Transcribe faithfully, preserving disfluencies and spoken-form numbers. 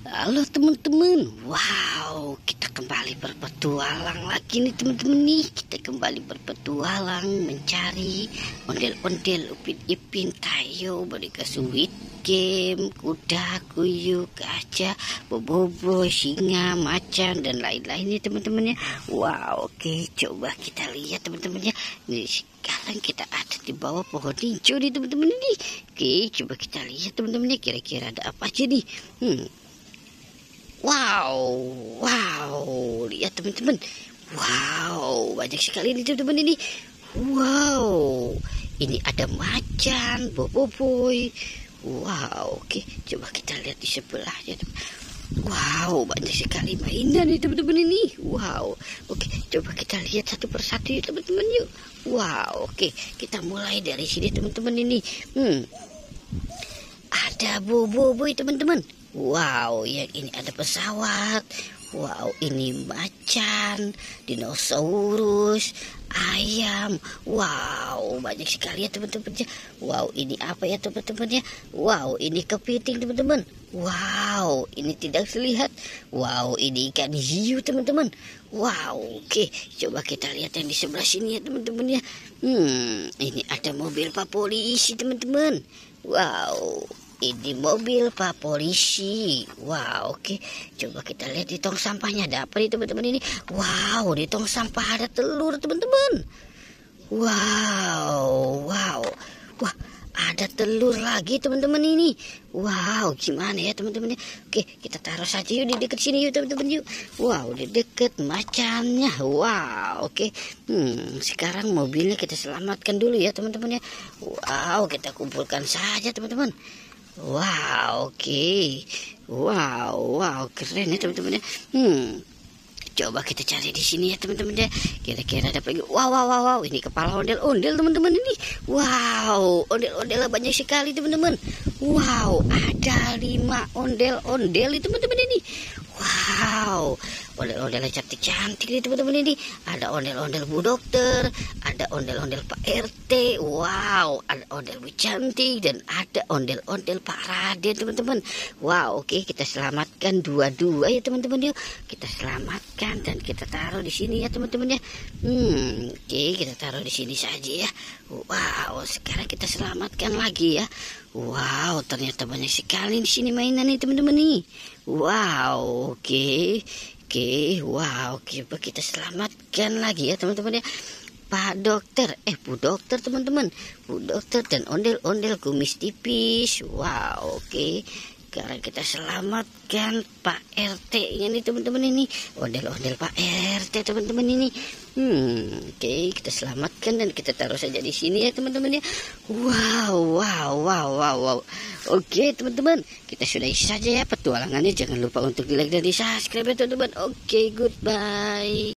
Halo teman-teman, wow, kita kembali berpetualang lagi nih teman-teman nih. Kita kembali berpetualang mencari ondel-ondel Upin Ipin Tayo, boneka Squid Game, kuda, kuyuk, gajah, boboiboy, singa, macan dan lain-lainnya teman-teman ya. Wow, oke, coba kita lihat teman-teman ya. Nih, sekarang kita ada di bawah pohon hijau nih teman-teman ini. Oke, coba kita lihat teman-teman ya, kira-kira ada apa aja nih. Hmm. Wow, wow, lihat teman-teman. Wow, banyak sekali nih teman-teman ini. Wow, ini ada macan, boboiboy. Wow, oke, coba kita lihat di sebelahnya. Wow, banyak sekali mainan nih teman-teman ini. Wow, oke, coba kita lihat satu persatu ya teman-teman yuk. Wow, oke, kita mulai dari sini teman-teman ini. Hmm, ada boboiboy teman-teman. Wow, yang ini ada pesawat. Wow, ini macan, dinosaurus, ayam. Wow, banyak sekali ya teman-teman. Wow, ini apa ya teman-teman ya? Wow, ini kepiting teman-teman. Wow, ini tidak terlihat. Wow, ini ikan hiu teman-teman. Wow, oke, coba kita lihat yang di sebelah sini ya teman-teman ya. Hmm, ini ada mobil pak polisi teman-teman. Wow, ini mobil pak polisi. Wow, oke, coba kita lihat di tong sampahnya ada apa nih teman-teman ini. Wow, di tong sampah ada telur teman-teman. Wow, wow, wah, ada telur lagi teman-teman ini. Wow, gimana ya teman-teman ya. Oke, kita taruh saja yuk di dekat sini yuk teman-teman yuk. Wow, di dekat macannya. Wow, oke. Hmm, sekarang mobilnya kita selamatkan dulu ya teman-teman ya. Wow, kita kumpulkan saja teman-teman. Wow, oke, okay. Wow, wow, keren ya teman-teman ya. Hmm, coba kita cari di sini ya teman-teman ya. Kira-kira ada apa? Wow, wow, wow, wow, ini kepala ondel-ondel teman-teman ini. Wow, ondel-ondel banyak sekali teman-teman. Wow, ada lima ondel-ondel teman-teman ini. Wow, ondel-ondel cantik-cantik nih teman-teman ini. Ada ondel-ondel Bu Dokter, ada ondel-ondel Pak R T. Wow, ada ondel Bu Cantik dan ada ondel-ondel Pak Raden teman-teman. Wow, oke, kita selamatkan dua-dua ya teman-teman yuk. Kita selamatkan dan kita taruh di sini ya teman-teman ya. Hmm, oke, kita taruh di sini saja ya. Wow, sekarang kita selamatkan lagi ya. Wow, ternyata banyak sekali di sini mainan nih teman-teman nih. Wow, oke, okay. oke, okay. Wow, coba kita selamatkan lagi ya teman-teman ya. Pak Dokter, eh Bu Dokter teman-teman, Bu Dokter dan ondel-ondel kumis tipis. Wow, oke. Okay. Sekarang kita selamatkan Pak R T ini teman-teman ini. Ondel-ondel Pak R T teman-teman ini. Hmm, oke, okay, kita selamatkan dan kita taruh saja di sini ya teman-teman ya. Wow, wow, wow, wow, wow. Oke okay, teman-teman, kita sudahi saja ya petualangannya. Jangan lupa untuk di like dan di subscribe ya teman-teman. Oke, okay, goodbye.